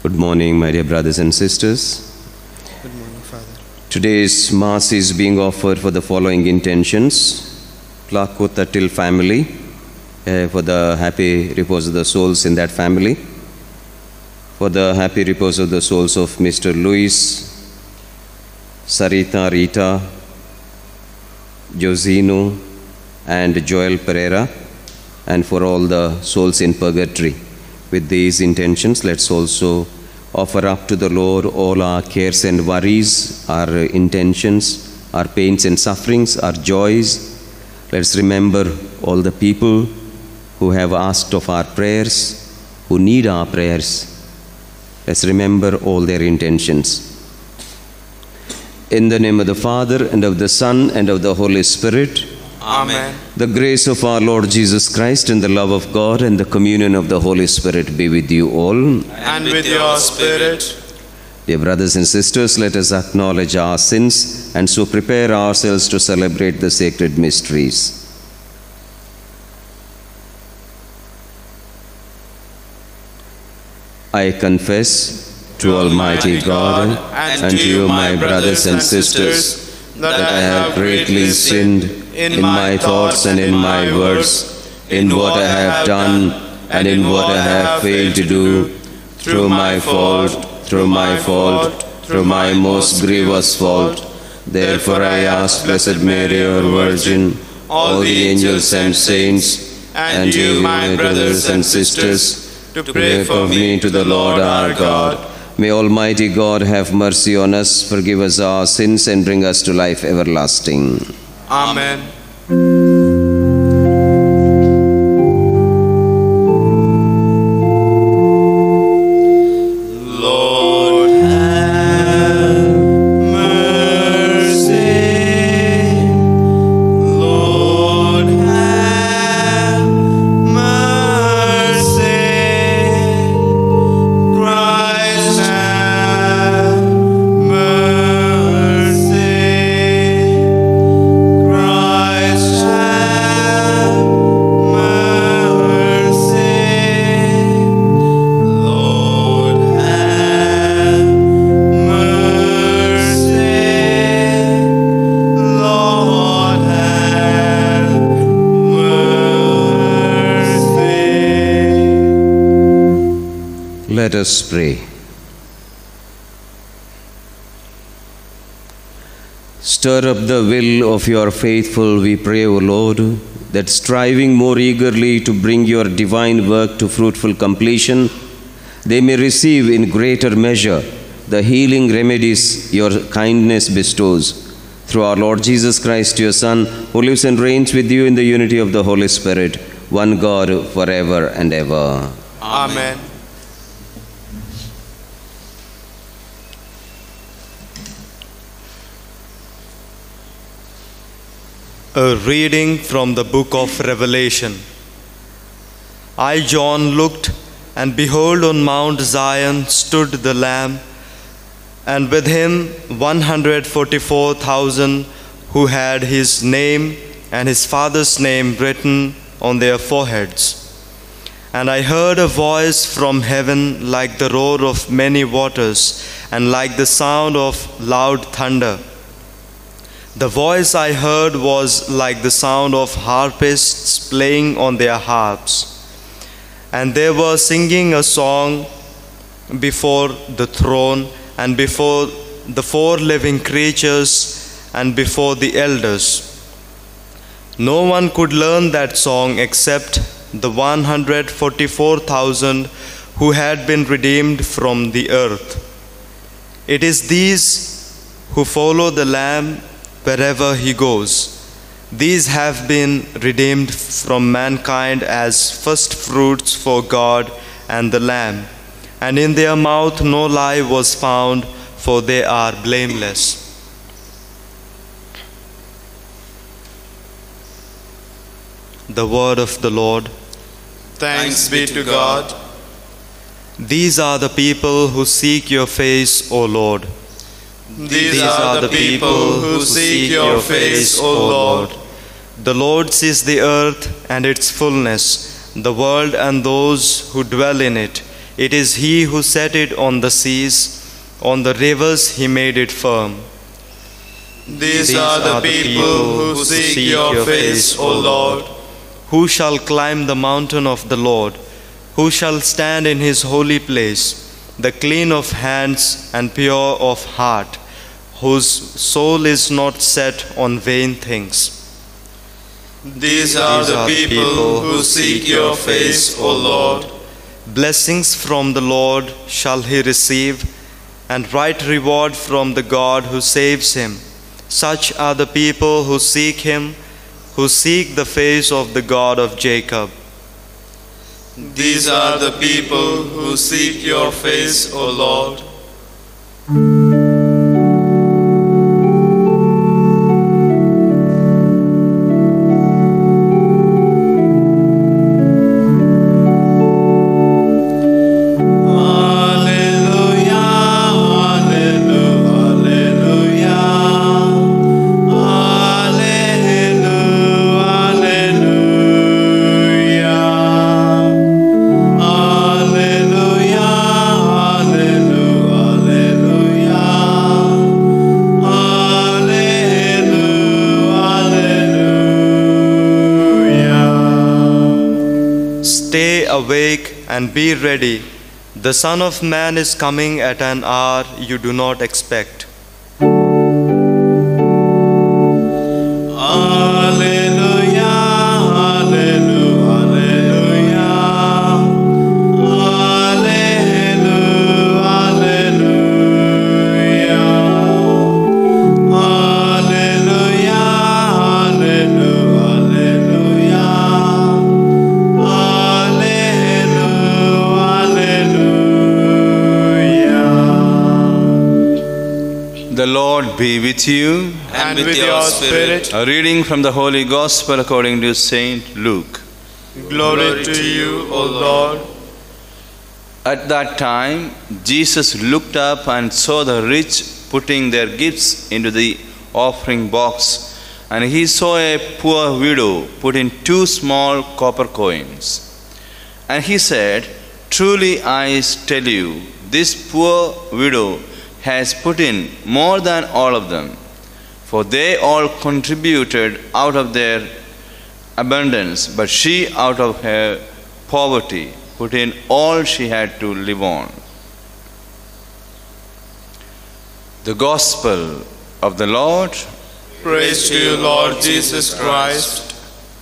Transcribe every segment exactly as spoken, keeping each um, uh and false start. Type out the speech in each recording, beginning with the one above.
Good morning, my dear brothers and sisters. Good morning, Father. Today's Mass is being offered for the following intentions. Plakothatil family, uh, for the happy repose of the souls in that family. For the happy repose of the souls of Mister Luis, Sarita Rita, Josino, and Joel Pereira, and for all the souls in purgatory. With these intentions, let's also offer up to the Lord all our cares and worries, our intentions, our pains and sufferings, our joys. Let's remember all the people who have asked of our prayers, who need our prayers. Let's remember all their intentions. In the name of the Father, and of the Son, and of the Holy Spirit. Amen. The grace of our Lord Jesus Christ, and the love of God, and the communion of the Holy Spirit be with you all. And with your spirit. Dear brothers and sisters, let us acknowledge our sins and so prepare ourselves to celebrate the sacred mysteries. I confess to Almighty God and to you, my brothers and sisters, that I have greatly sinned in my thoughts and in my words, in what I have done and in what I have failed to do, through my fault, through my fault, through my most grievous fault. Therefore I ask Blessed Mary, our Virgin, all the angels and saints, and you, my brothers and sisters, to pray for me to the Lord our God. May Almighty God have mercy on us, forgive us our sins, and bring us to life everlasting. Amen. Lord, have mercy. Lord, have mercy. Christ, have mercy. Christ, have mercy. Lord, have mercy. Lord, have mercy. Let us pray. Stir up the will of your faithful, we pray, O Lord, that striving more eagerly to bring your divine work to fruitful completion, they may receive in greater measure the healing remedies your kindness bestows. Through our Lord Jesus Christ, your Son, who lives and reigns with you in the unity of the Holy Spirit, one God, forever and ever. Amen. A reading from the book of Revelation. I, John, looked, and behold, on Mount Zion stood the Lamb, and with him one hundred forty-four thousand who had his name and his father's name written on their foreheads. And I heard a voice from heaven like the roar of many waters, and like the sound of loud thunder. The voice I heard was like the sound of harpists playing on their harps. And they were singing a song before the throne, and before the four living creatures, and before the elders. No one could learn that song except the one hundred forty-four thousand who had been redeemed from the earth. It is these who follow the Lamb wherever he goes. These have been redeemed from mankind as first fruits for God and the Lamb. And in their mouth no lie was found, for they are blameless. The word of the Lord. Thanks be to God. These are the people who seek your face, O Lord. These are the people who seek your face, O Lord. The Lord's is the earth and its fullness, the world and those who dwell in it. It is He who set it on the seas, on the rivers He made it firm. These are the people who seek your face, O Lord. Who shall climb the mountain of the Lord? Who shall stand in His holy place? The clean of hands and pure of heart, whose soul is not set on vain things. These are the people who seek your face, O Lord. Blessings from the Lord shall he receive, and right reward from the God who saves him. Such are the people who seek him, who seek the face of the God of Jacob. These are the people who seek your face, O Lord. Awake and be ready. The Son of Man is coming at an hour you do not expect. Be with you and with your spirit. A reading from the Holy Gospel according to Saint Luke. Glory to you, O Lord. At that time, Jesus looked up and saw the rich putting their gifts into the offering box, and he saw a poor widow put in two small copper coins. And he said, "Truly I tell you, this poor widow has put in more than all of them, for they all contributed out of their abundance, but she out of her poverty put in all she had to live on." The Gospel of the Lord. Praise to you, Lord Jesus Christ.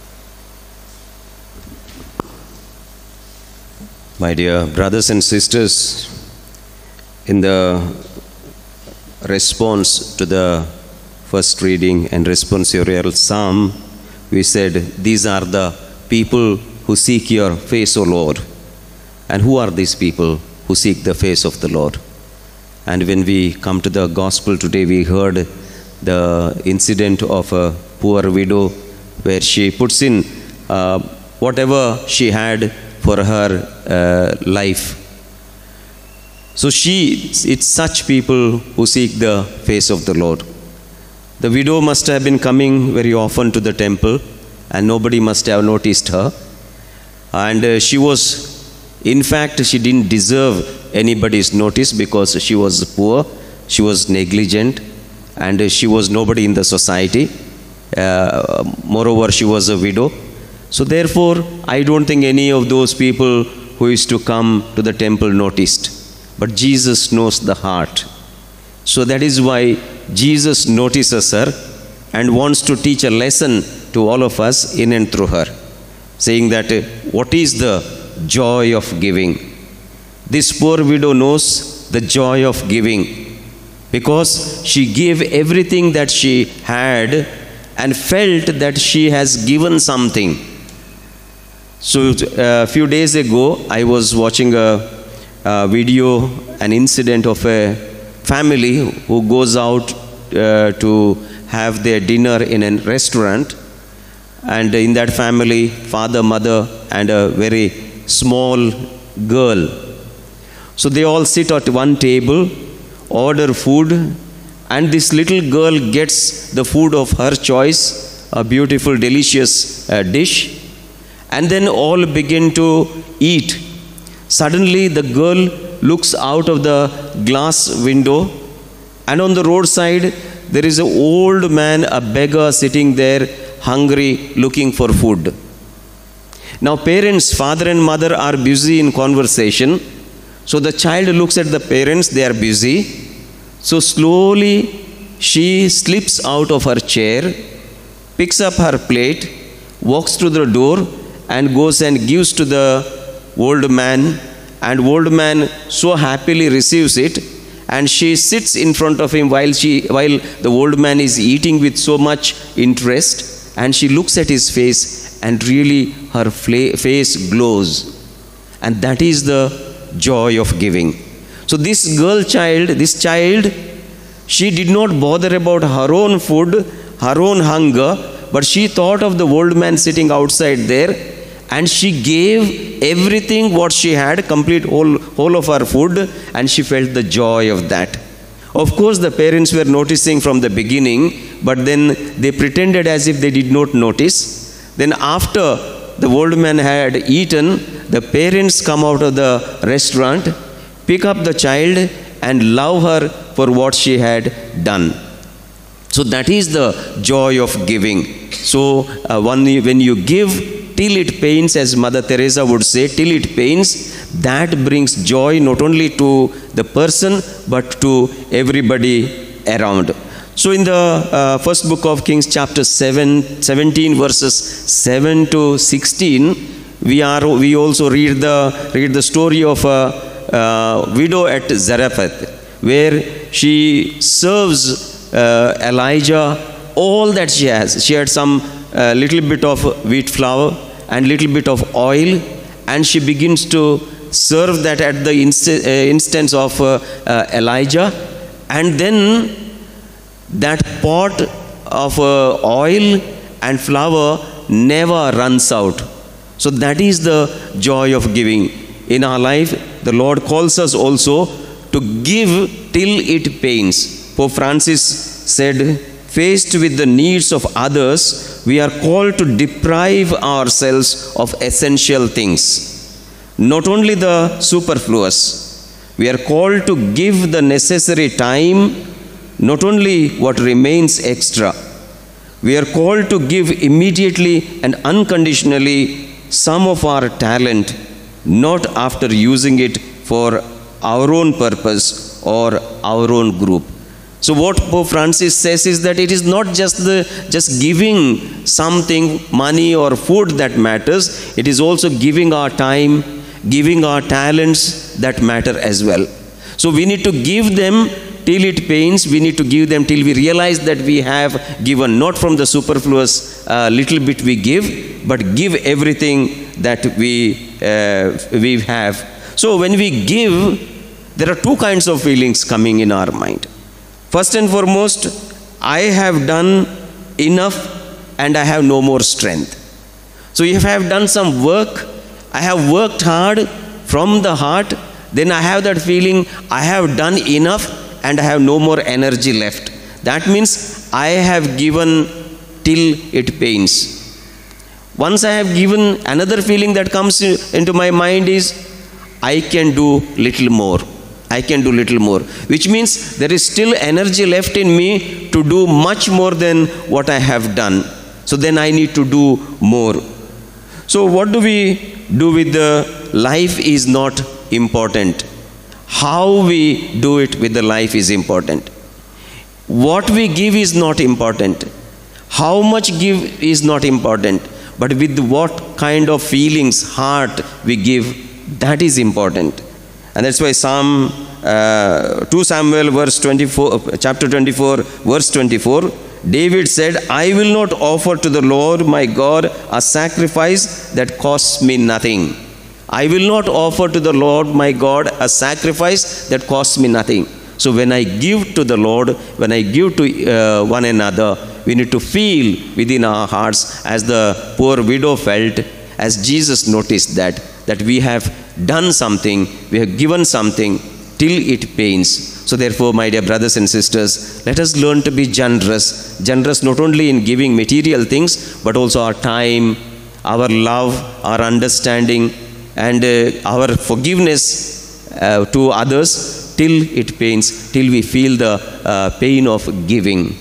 My dear brothers and sisters, in the response to the first reading and responsorial psalm, we said, these are the people who seek your face, O Lord. And who are these people who seek the face of the Lord? And when we come to the gospel today, we heard the incident of a poor widow where she puts in uh, whatever she had for her uh, life. So she, it's such people who seek the face of the Lord. The widow must have been coming very often to the temple, and nobody must have noticed her. And uh, she was, in fact, she didn't deserve anybody's notice because she was poor, she was negligent, and uh, she was nobody in the society. Uh, moreover, she was a widow. So therefore, I don't think any of those people who used to come to the temple noticed. But Jesus knows the heart. So that is why Jesus notices her and wants to teach a lesson to all of us in and through her, saying that uh, what is the joy of giving? This poor widow knows the joy of giving because she gave everything that she had and felt that she has given something. So uh, a few days ago, I was watching a Uh, video, an incident of a family who goes out uh, to have their dinner in a restaurant, and in that family, father, mother, and a very small girl. So they all sit at one table, order food, and this little girl gets the food of her choice, a beautiful, delicious uh, dish, and then all begin to eat. Suddenly the girl looks out of the glass window, and on the roadside there is an old man, a beggar, sitting there, hungry, looking for food. Now parents, father and mother, are busy in conversation. So the child looks at the parents, they are busy. So slowly she slips out of her chair, picks up her plate, walks to the door and goes and gives to the old man. And old man so happily receives it, and she sits in front of him while she while the old man is eating with so much interest, and she looks at his face, and really her face glows. And that is the joy of giving. So this girl child, this child, she did not bother about her own food, her own hunger, but she thought of the old man sitting outside there, and she gave everything what she had, complete whole, whole of her food, and she felt the joy of that. Of course, the parents were noticing from the beginning, but then they pretended as if they did not notice. Then after the old man had eaten, the parents come out of the restaurant, pick up the child and love her for what she had done. So that is the joy of giving. So uh, one, when you give till it pains, as Mother Teresa would say, till it pains, that brings joy not only to the person but to everybody around. So in the uh, first book of Kings, chapter seven, seventeen, verses seven to sixteen, we are we also read the read the story of a, a widow at Zarephath, where she serves uh, Elijah all that she has. She had some uh, little bit of wheat flour and little bit of oil, and she begins to serve that at the inst uh, instance of uh, uh, Elijah, and then that pot of uh, oil and flour never runs out. So that is the joy of giving. In our life, the Lord calls us also to give till it pains. Pope Francis said, faced with the needs of others, we are called to deprive ourselves of essential things. Not only the superfluous, we are called to give the necessary time, not only what remains extra. We are called to give immediately and unconditionally some of our talent, not after using it for our own purpose or our own group. So what Pope Francis says is that it is not just the just giving something, money or food, that matters. It is also giving our time, giving our talents that matter as well. So we need to give them till it pains. We need to give them till we realize that we have given, not from the superfluous uh, little bit we give, but give everything that we, uh, we have. So when we give, there are two kinds of feelings coming in our mind. First and foremost, I have done enough and I have no more strength. So if I have done some work, I have worked hard from the heart, then I have that feeling I have done enough and I have no more energy left. That means I have given till it pains. Once I have given, another feeling that comes into my mind is I can do little more. I can do little more, which means there is still energy left in me to do much more than what I have done. So then I need to do more. So what do we do with the life is not important. How we do it with the life is important. What we give is not important. How much give is not important. But with what kind of feelings, heart we give, that is important. And that's why Psalm uh, two Samuel verse twenty-four, chapter twenty-four, verse twenty-four, David said, I will not offer to the Lord my God a sacrifice that costs me nothing. I will not offer to the Lord my God a sacrifice that costs me nothing. So when I give to the Lord, when I give to uh, one another, we need to feel within our hearts as the poor widow felt, as Jesus noticed that, that we have done something, we have given something till it pains. So therefore, my dear brothers and sisters, let us learn to be generous. Generous not only in giving material things, but also our time, our love, our understanding, and uh, our forgiveness uh, to others till it pains, till we feel the uh, pain of giving.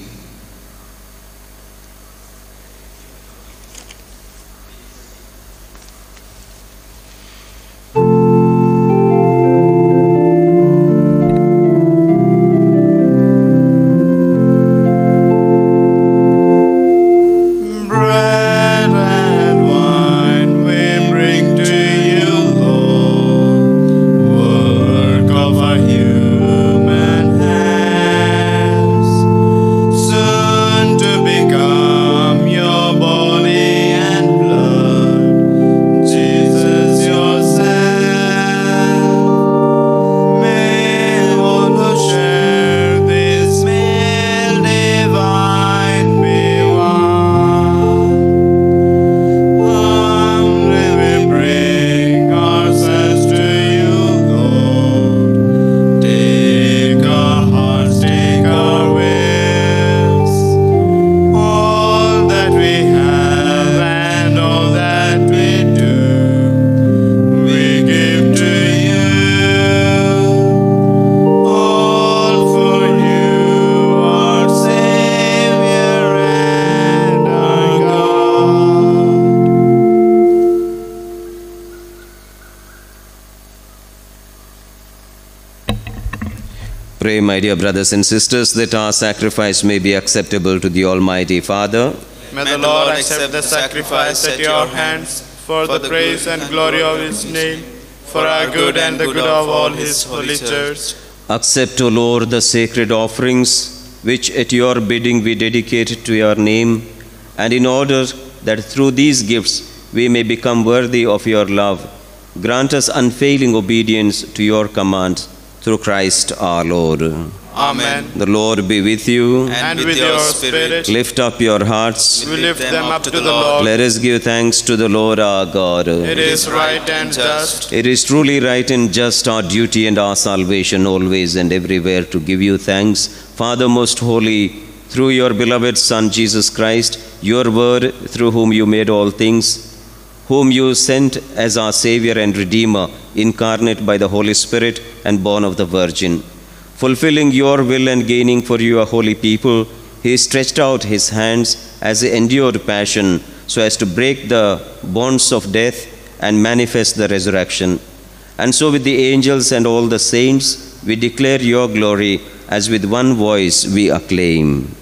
Pray, my dear brothers and sisters, that our sacrifice may be acceptable to the Almighty Father. May the Lord accept the sacrifice at your hands for the praise and glory of His name, for our good and the good of all His holy church. Accept, O Lord, the sacred offerings which at your bidding we dedicate to your name, and in order that through these gifts we may become worthy of your love, grant us unfailing obedience to your commands, through Christ our Lord. Amen. The Lord be with you. And with your spirit. Lift up your hearts. We lift them up to the Lord. Let us give thanks to the Lord our God. It is right and just. It is truly right and just, our duty and our salvation, always and everywhere to give you thanks, Father most holy, through your beloved Son Jesus Christ, your word, through whom you made all things, whom you sent as our Savior and Redeemer, incarnate by the Holy Spirit and born of the Virgin. Fulfilling your will and gaining for you a holy people, he stretched out his hands as he endured passion, so as to break the bonds of death and manifest the resurrection. And so with the angels and all the saints, we declare your glory, as with one voice we acclaim.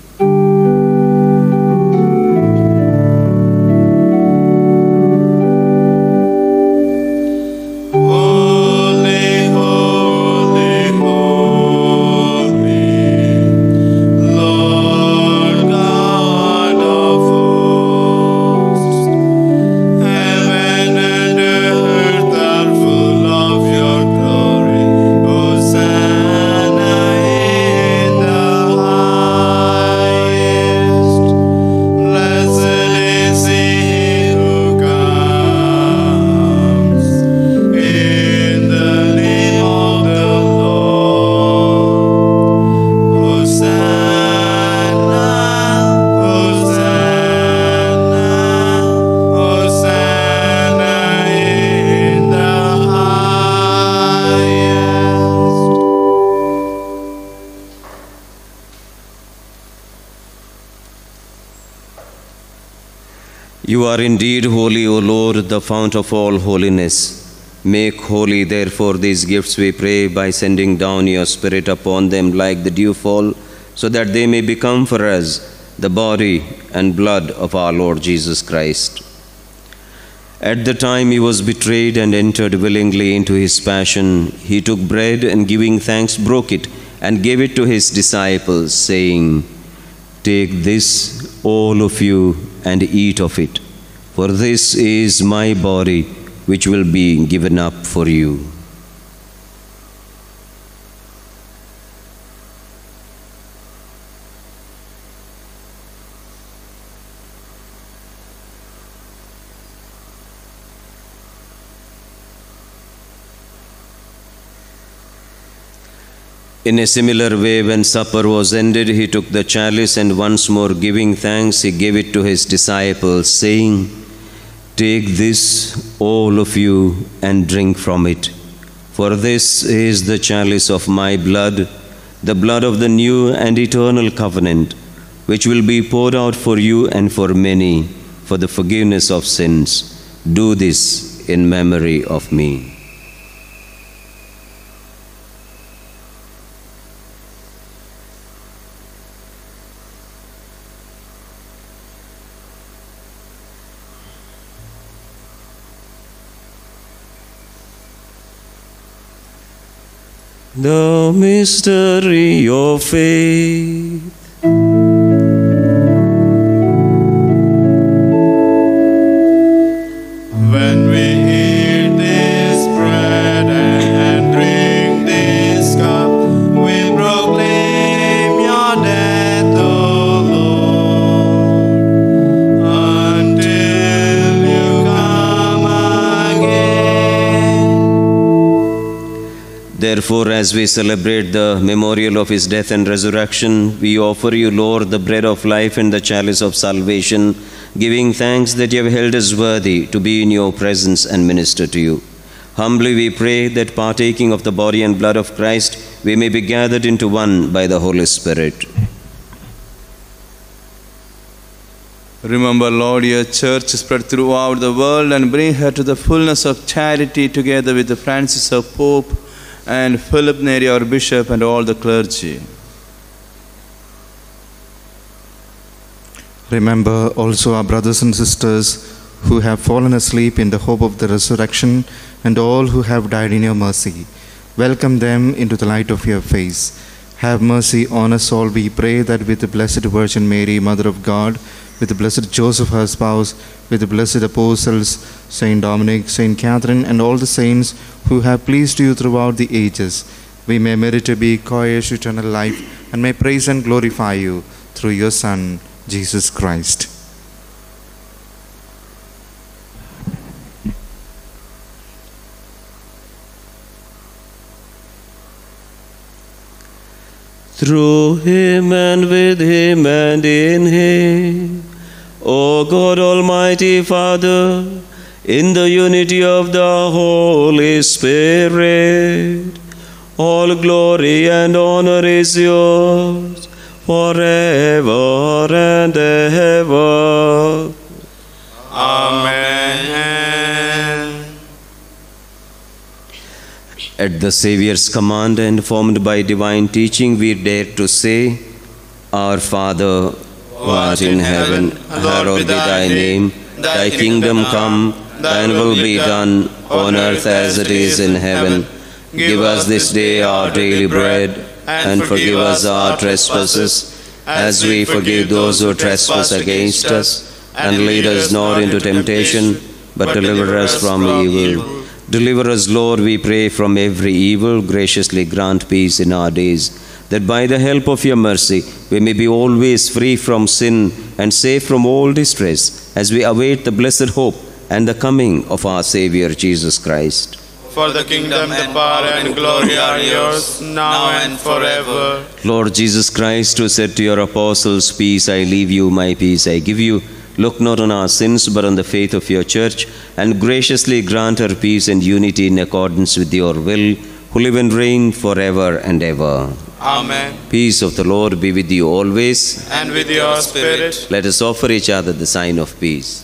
You are indeed holy, O Lord, the fount of all holiness. Make holy, therefore, these gifts, we pray, by sending down your Spirit upon them like the dewfall, so that they may become for us the body and blood of our Lord Jesus Christ. At the time he was betrayed and entered willingly into his passion, he took bread and, giving thanks, broke it and gave it to his disciples, saying, "Take this, all of you, and eat of it, for this is my body, which will be given up for you." In a similar way, when supper was ended, he took the chalice, and once more giving thanks, he gave it to his disciples, saying, Take this, all of you, and drink from it. For this is the chalice of my blood, the blood of the new and eternal covenant, which will be poured out for you and for many for the forgiveness of sins. Do this in memory of me. The mystery of faith. When we eat this bread and drink this cup, we proclaim your death, O Lord, until you come again. Therefore, as we celebrate the memorial of his death and resurrection, we offer you, Lord, the bread of life and the chalice of salvation, giving thanks that you have held us worthy to be in your presence and minister to you. Humbly we pray that, partaking of the body and blood of Christ, we may be gathered into one by the Holy Spirit. Remember, Lord, your church spread throughout the world and bring her to the fullness of charity together with Francis our Pope and Philip Neri our Bishop and all the clergy. Remember also our brothers and sisters who have fallen asleep in the hope of the resurrection and all who have died in your mercy. Welcome them into the light of your face. Have mercy on us all, we pray, that with the Blessed Virgin Mary, Mother of God, with the Blessed Joseph, her spouse, with the blessed apostles, Saint Dominic, Saint Catherine, and all the saints who have pleased you throughout the ages, we may merit to be co-heirs to eternal life and may praise and glorify you through your Son, Jesus Christ. Through him and with him and in him, O God Almighty Father, in the unity of the Holy Spirit, all glory and honor is yours forever and ever. Amen. At the Saviour's command and formed by divine teaching, we dare to say, Our Father, who art in heaven, hallowed be thy name. Thy kingdom come, thine will be done, on earth as it is in heaven. Give us this day our daily bread, and forgive us our trespasses, as we forgive those who trespass against us. And lead us not into temptation, but deliver us from evil. Deliver us, Lord, we pray, from every evil. Graciously grant peace in our days, that by the help of your mercy we may be always free from sin and safe from all distress, as we await the blessed hope and the coming of our Saviour Jesus Christ. For the kingdom, the power, and glory are yours, now and forever. Lord Jesus Christ, who said to your apostles, Peace I leave you, my peace I give you, look not on our sins, but on the faith of your church, and graciously grant her peace and unity in accordance with your will, who live and reign forever and ever. Amen. Peace of the Lord be with you always. And with your spirit. Let us offer each other the sign of peace.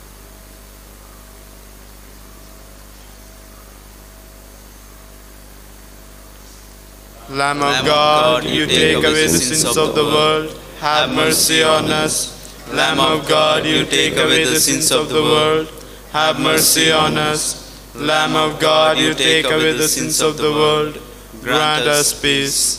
Lamb of God, you take away the sins of the world, have mercy on us. Lamb of God, you take away the sins of the world, have mercy on us. Lamb of God, you take away the sins of the world, grant us peace.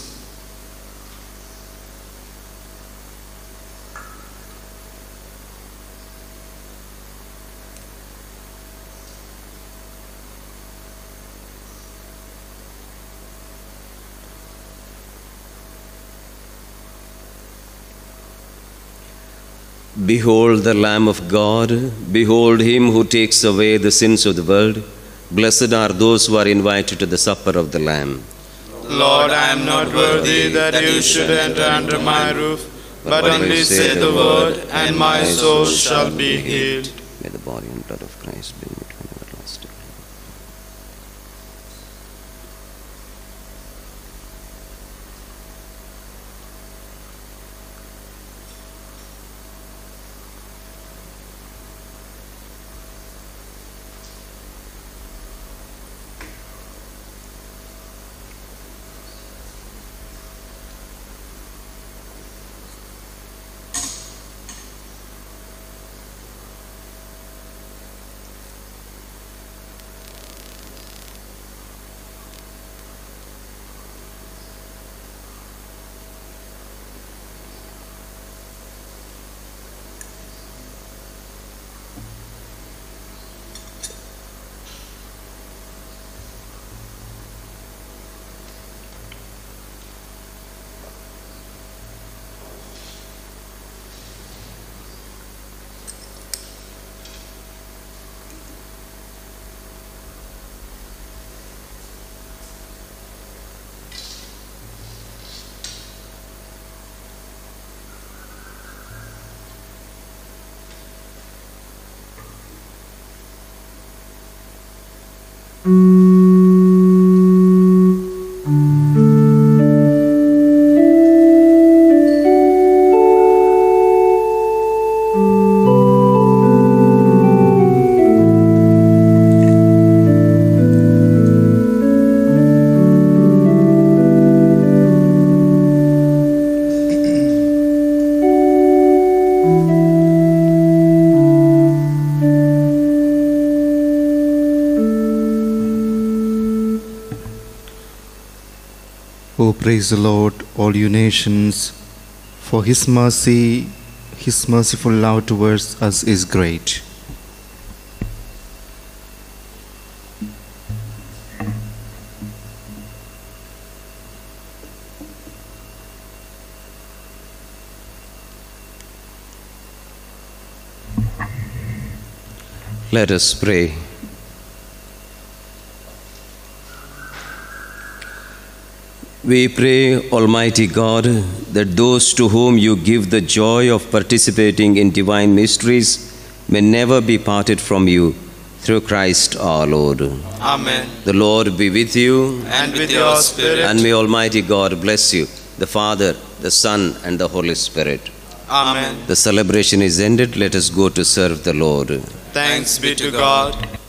Behold the Lamb of God, behold him who takes away the sins of the world. Blessed are those who are invited to the supper of the Lamb. Lord, I am not worthy that you should enter under my roof, but only say the word, and my soul shall be healed. May the body and blood of Christ bring me to an everlasting life. Oh, praise the Lord, all you nations, for His mercy, His merciful love towards us is great. Let us pray. We pray, Almighty God, that those to whom you give the joy of participating in divine mysteries may never be parted from you, through Christ our Lord. Amen. The Lord be with you, And with your spirit. and may Almighty God bless you, the Father, the Son, and the Holy Spirit. Amen. The celebration is ended. Let us go to serve the Lord. Thanks be to God.